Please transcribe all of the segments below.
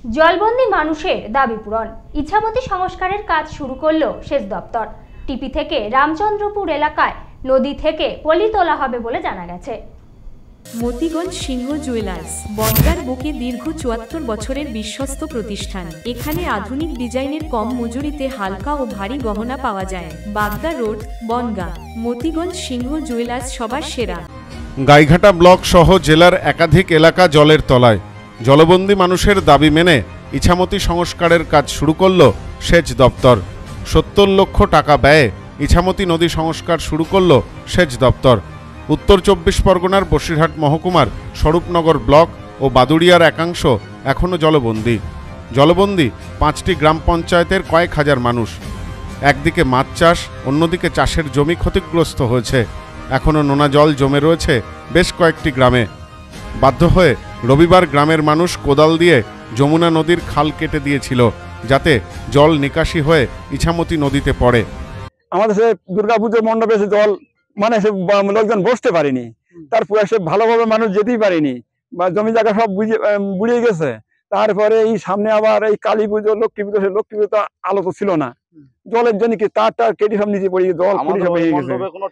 জলবন্দি মানুষের দাবি পূরণ, ইচ্ছামতি সংস্কারের কাজ শুরু করল সেচ দপ্তর। টিপি থেকে রামচন্দ্রপুর এলাকায় নদী থেকে পলি তোলা হবে বলে জানা গেছে। মতিগঞ্জ সিংহ জুয়েলার্স বনগাঁর বুকে দীর্ঘ ৭৪ বছরের বিশ্বস্ত প্রতিষ্ঠান। এখানে আধুনিক ডিজাইনের কম মজুরিতে হালকা ও ভারী গহনা পাওয়া যায়। বাগদা রোড, বনগাঁ। মতিগঞ্জ সিংহ জুয়েলার্স সবার সেরা। গাইঘাটা ব্লক সহ জেলার একাধিক এলাকা জলের তলায়। জলবন্দি মানুষের দাবি মেনে ইছামতি সংস্কারের কাজ শুরু করল সেচ দপ্তর। ৭০ লক্ষ টাকা ব্যয়ে ইছামতি নদী সংস্কার শুরু করল সেচ দপ্তর। উত্তর ২৪ পরগনার বসিরহাট মহকুমার স্বরূপনগর ব্লক ও বাদুড়িয়ার একাংশ এখনও জলবন্দি ৫টি গ্রাম পঞ্চায়েতের কয়েক হাজার মানুষ। একদিকে মাছ চাষ, অন্যদিকে চাষের জমি ক্ষতিগ্রস্ত হয়েছে। এখনও নোনা জল জমে রয়েছে বেশ কয়েকটি গ্রামে। বাধ্য হয়ে রবিবার গ্রামের মানুষ কোদাল দিয়ে যমুনা নদীর খাল কেটে দিয়েছিল, যাতে জল নিকাশি হয়ে ইছামতি নদীতে পড়ে। আমাদের সে দুর্গাপুজোর মণ্ডপে সে জল মানে সে লোকজন বসতে পারেনি, তারপরে সে ভালোভাবে মানুষ যেতেই পারেনি, বা জমি জায়গা সব বুড়িয়ে গেছে। তারপরে এই সামনে আবার এই কালী পুজো, লক্ষ্মী পুজো, সে লক্ষ্মী পুজো আলো তো ছিল না, জলের জন্য কি তার কেটে সব নিচে পড়ে জল হয়ে গেছে।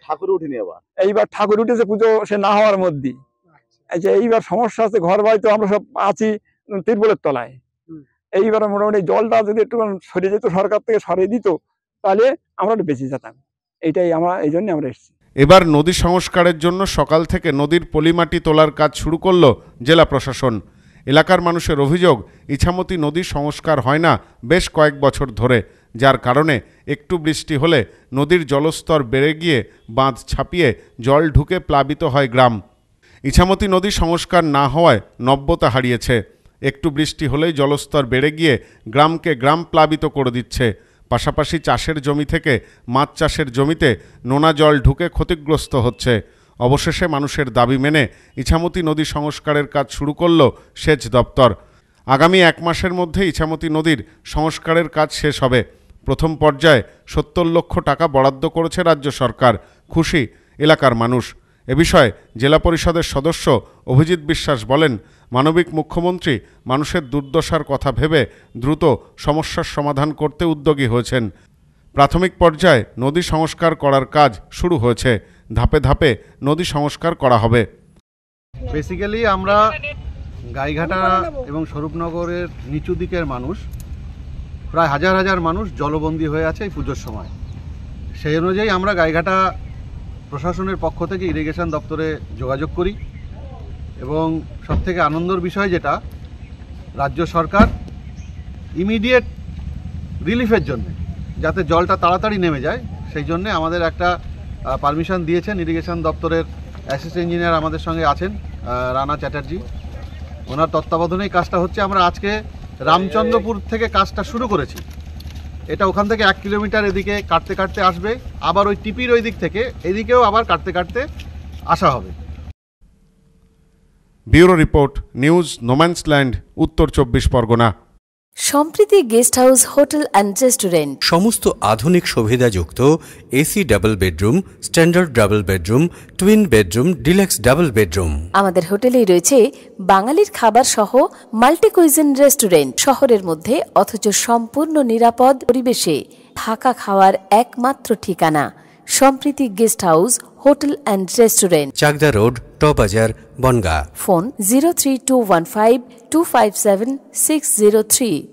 এইবার ঠাকুর উঠেছে পুজো সে না হওয়ার মধ্যে। এইবার সমস্যা আছে, ঘর বাড়ি তো আমরা সব আছি তিরপলের তলায়। এইবার মোটামুটি জলটা যদি একটু সরিয়ে যেত, সরকার থেকে সরিয়ে দিত, তাহলে আমরা একটু বেঁচে যেতাম। এইটাই এই জন্য আমরা এসেছি। এবার নদী সংস্কারের জন্য সকাল থেকে নদীর পলিমাটি তোলার কাজ শুরু করল জেলা প্রশাসন। এলাকার মানুষের অভিযোগ, ইছামতি নদী সংস্কার হয় না বেশ কয়েক বছর ধরে, যার কারণে একটু বৃষ্টি হলে নদীর জলস্তর বেড়ে গিয়ে বাঁধ ছাপিয়ে জল ঢুকে প্লাবিত হয় গ্রাম। ইছামতি নদী সংস্কার না হওয়ায় নব্যতা হারিয়েছে। একটু বৃষ্টি হলেই জলস্তর বেড়ে গিয়ে গ্রামকে গ্রাম প্লাবিত করে দিচ্ছে। পাশাপাশি চাষের জমি থেকে মাছ চাষের জমিতে নোনা জল ঢুকে ক্ষতিগ্রস্ত হচ্ছে। অবশেষে মানুষের দাবি মেনে ইছামতি নদী সংস্কারের কাজ শুরু করল সেচ দপ্তর। আগামী ১ মাসের মধ্যে ইছামতি নদীর সংস্কারের কাজ শেষ হবে। প্রথম পর্যায়ে ৭০ লক্ষ টাকা বরাদ্দ করেছে রাজ্য সরকার। খুশি এলাকার মানুষ। এ বিষয়ে জেলা পরিষদের সদস্য অভিজিৎ বিশ্বাস বলেন, মানবিক মুখ্যমন্ত্রী মানুষের দুর্দশার কথা ভেবে দ্রুত সমস্যার সমাধান করতে উদ্যোগী হয়েছেন। প্রাথমিক পর্যায়ে নদী সংস্কার করার কাজ শুরু হয়েছে। ধাপে ধাপে নদী সংস্কার করা হবে। বেসিক্যালি আমরা গাইঘাটা এবং স্বরূপনগরের নিচু দিকের মানুষ, প্রায় হাজার হাজার মানুষ জলবন্দী হয়ে আছে এই পুজোর সময়। সেই অনুযায়ী আমরা গাইঘাটা প্রশাসনের পক্ষ থেকে ইরিগেশন দপ্তরে যোগাযোগ করি, এবং সবথেকে আনন্দের বিষয় যেটা, রাজ্য সরকার ইমিডিয়েট রিলিফের জন্য, যাতে জলটা তাড়াতাড়ি নেমে যায়, সেই জন্যে আমাদের একটা পারমিশন দিয়েছেন। ইরিগেশন দপ্তরের অ্যাসিস্ট্যান্ট ইঞ্জিনিয়ার আমাদের সঙ্গে আছেন, রানা চ্যাটার্জি, ওনার তত্ত্বাবধানেই কাজটা হচ্ছে। আমরা আজকে রামচন্দ্রপুর থেকে কাজটা শুরু করেছি। এটা ওখান থেকে 1 কিলোমিটার এদিকে কাটতে কাটতে আসবে, আবার ওই টিপির ওই দিক থেকে এদিকেও আবার কাটতে কাটতে আসা হবে। ব্যুরো রিপোর্ট, নিউজ, নোম্যান্সল্যান্ড, উত্তর ২৪ Pargana. Sampriti guest house, hotel and restaurant. সমস্ত আধুনিক সুবিধাযুক্ত AC double bedroom, standard double bedroom, twin bedroom, deluxe double bedroom. আমাদের হোটেলেই রয়েছে বাঙালির খাবার সহ মাল্টি কুইজিন রেস্টুরেন্ট। শহরের মধ্যে অথচ সম্পূর্ণ নিরাপদ পরিবেশে থাকা খাওয়ার একমাত্র ঠিকানা Sampriti guest house, hotel and restaurant, Chakdah road, টবাজার, বনগাঁ। ফোন 03215257603।